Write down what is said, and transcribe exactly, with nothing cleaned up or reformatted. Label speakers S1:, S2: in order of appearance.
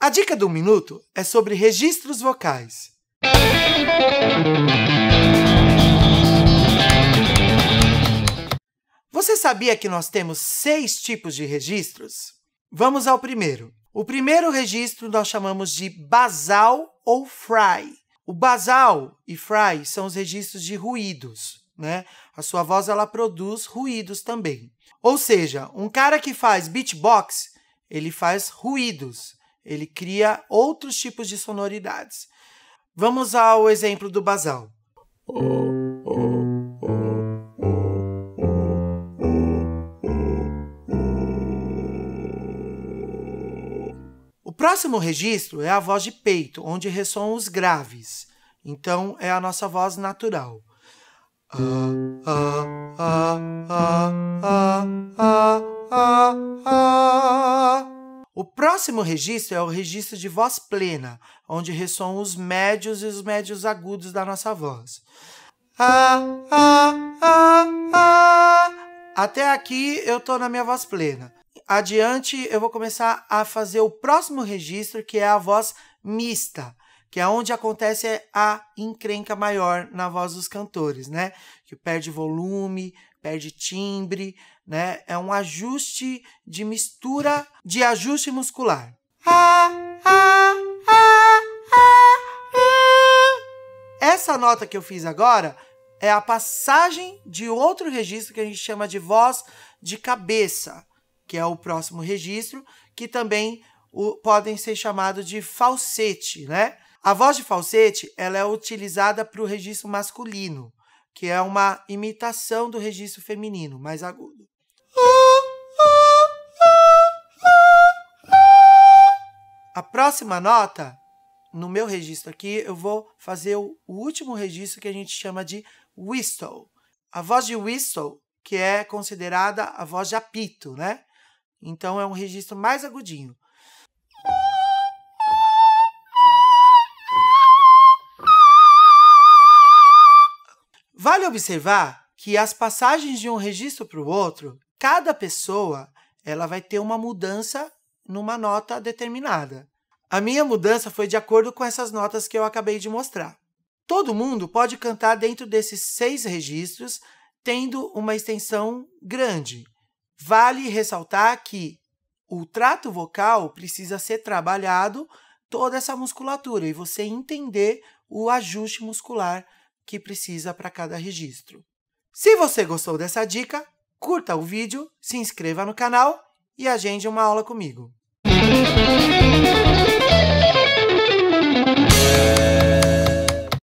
S1: A dica do minuto é sobre registros vocais. Você sabia que nós temos seis tipos de registros? Vamos ao primeiro. O primeiro registro nós chamamos de basal ou fry. O basal e fry são os registros de ruídos, né? A sua voz ela produz ruídos também. Ou seja, um cara que faz beatbox, ele faz ruídos, ele cria outros tipos de sonoridades. Vamos ao exemplo do basal. O próximo registro é a voz de peito, onde ressoam os graves. Então, é a nossa voz natural. O próximo registro é o registro de voz plena, onde ressoam os médios e os médios agudos da nossa voz. Até aqui eu estou na minha voz plena. Adiante, eu vou começar a fazer o próximo registro, que é a voz mista, que é onde acontece a encrenca maior na voz dos cantores, né? Que perde volume, perde timbre, né? É um ajuste de mistura de ajuste muscular. Essa nota que eu fiz agora é a passagem de outro registro que a gente chama de voz de cabeça, que é o próximo registro, que também o, podem ser chamados de falsete, né? A voz de falsete ela é utilizada para o registro masculino, que é uma imitação do registro feminino, mais agudo. A próxima nota, no meu registro aqui, eu vou fazer o, o último registro que a gente chama de whistle. A voz de whistle, que é considerada a voz de apito, né? Então, é um registro mais agudinho. Vale observar que as passagens de um registro para o outro, cada pessoa ela vai ter uma mudança numa nota determinada. A minha mudança foi de acordo com essas notas que eu acabei de mostrar. Todo mundo pode cantar dentro desses seis registros, tendo uma extensão grande. Vale ressaltar que o trato vocal precisa ser trabalhado toda essa musculatura e você entender o ajuste muscular que precisa para cada registro. Se você gostou dessa dica, curta o vídeo, se inscreva no canal e agende uma aula comigo.